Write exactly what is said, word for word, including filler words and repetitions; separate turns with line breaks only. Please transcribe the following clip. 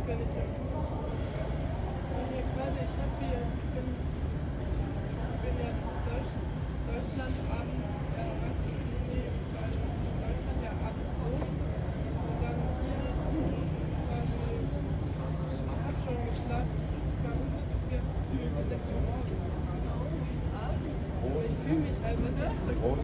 wenn ich ja, wenn hier quasi, ich hab hier, ich bin, bin ja in Deutsch, Deutschland abends, äh, weißt du, nee, weil in Deutschland ja abends los und dann hier quasi, ich hab schon geschlafen. Bei uns ist es jetzt sechs Uhr morgens. Aber ich fühle mich halt, was ist das?